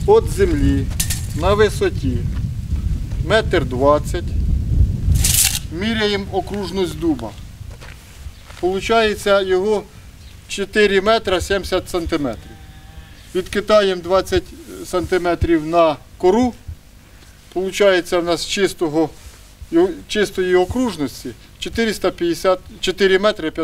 від землі на висоті 1,20 м, міряємо окружність дуба. Получається його 4 метри 70 сантиметрів. Відкидаємо 20 сантиметрів на кору. Получається в нас чистої окружності 4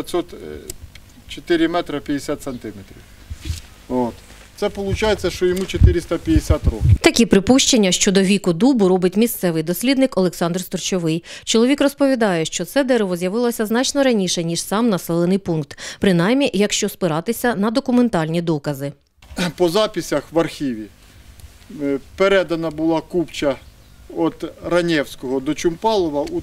метри 50 сантиметрів. От. Це виходить, що йому 450 років. Такі припущення щодо віку дубу робить місцевий дослідник Олександр Сторчовий. Чоловік розповідає, що це дерево з'явилося значно раніше, ніж сам населений пункт. Принаймні, якщо спиратися на документальні докази. По записях в архіві передана була купча від Раневського до Чумпалова у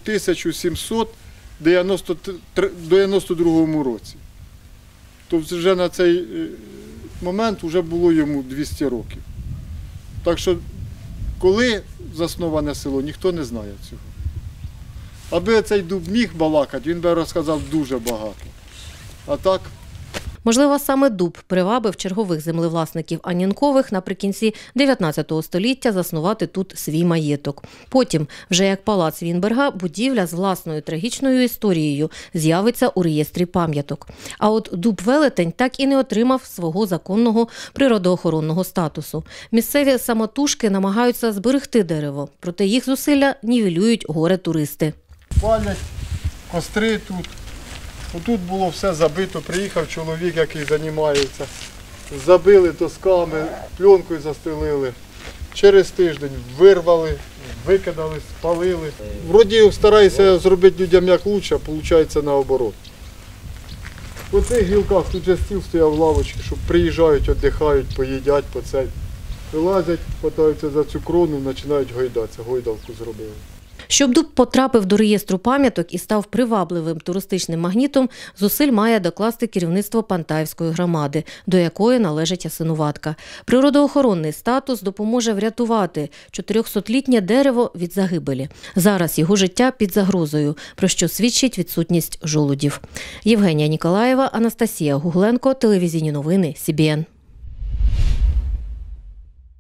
1792 році. Тобто вже на цей момент вже було йому 200 років. Так що, коли засноване село, ніхто не знає цього. Аби цей дуб міг балакати, він би розказав дуже багато. А так... Можливо, саме дуб привабив чергових землевласників Анненкових наприкінці 19 століття заснувати тут свій маєток. Потім, вже як палац Вінберга, будівля з власною трагічною історією з'явиться у реєстрі пам'яток. А от дуб-велетень так і не отримав свого законного природоохоронного статусу. Місцеві самотужки намагаються зберегти дерево, проте їх зусилля нівелюють горе-туристи. Палять костри тут. Тут було все забито, приїхав чоловік, який займається. Забили досками, пленкою застелили. Через тиждень вирвали, викидали, спалили. Вроді стараюся зробити людям як краще, а виходить наоборот. По цих гілках тут же стіл стояв, лавочки, щоб приїжджають, віддихають, поїдять по цей. Вилазять, хватаються за цю крону, починають гойдатися, гойдалку зробили. Щоб дуб потрапив до реєстру пам'яток і став привабливим туристичним магнітом, зусиль має докласти керівництво Пантаївської громади, до якої належить Ясинуватка. Природоохоронний статус допоможе врятувати 400-літнє дерево від загибелі. Зараз його життя під загрозою, про що свідчить відсутність жолудів. Євгенія Ніколаєва, Анастасія Гугленко, телевізійні новини СіБіЕн.